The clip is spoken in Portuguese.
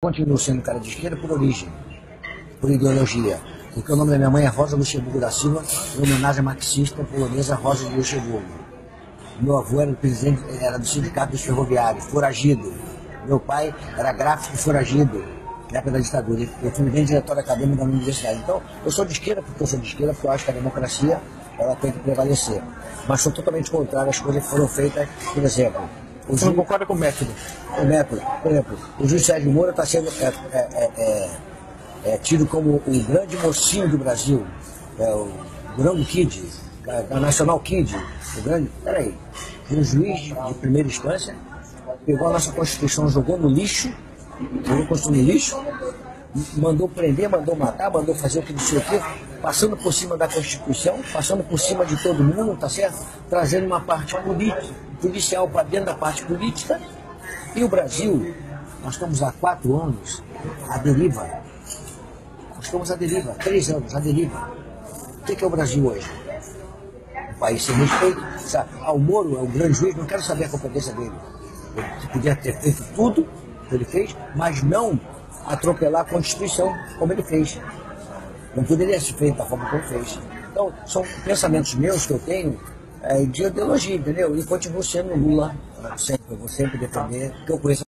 Continuo sendo cara de esquerda por origem, por ideologia. Porque o nome da minha mãe é Rosa Luxemburgo da Silva, em homenagem à marxista polonesa Rosa de Luxemburgo. Meu avô era do Sindicato dos Ferroviários, foragido. Meu pai era gráfico foragido, na época da ditadura. Eu fui bem diretor acadêmico da minha universidade. Então, eu sou de esquerda porque eu sou de esquerda, porque eu acho que a democracia ela tem que prevalecer. Mas sou totalmente contrário às coisas que foram feitas, por exemplo. Você não concorda com o método? O método, por exemplo, o juiz Sérgio Moro está sendo tido como o grande mocinho do Brasil, o grande Kid, a National Kid, o grande. Peraí, um juiz de primeira instância pegou a nossa Constituição, jogou no lixo, mandou prender, mandou matar, mandou fazer o que não sei o quê, passando por cima da Constituição, passando por cima de todo mundo, tá certo? Trazendo uma parte policial para dentro da parte política. E o Brasil, nós estamos há 4 anos à deriva. Nós estamos à deriva, 3 anos à deriva. O que é o Brasil hoje? Um país sem respeito. O Moro é um grande juiz, não quero saber a competência dele. Ele podia ter feito tudo que ele fez, mas não atropelar a Constituição como ele fez. Não poderia ser feito da forma como fez. Então, são pensamentos meus que eu tenho de ideologia, entendeu? E continuo sendo Lula, sempre. Eu vou sempre defender, porque eu conheço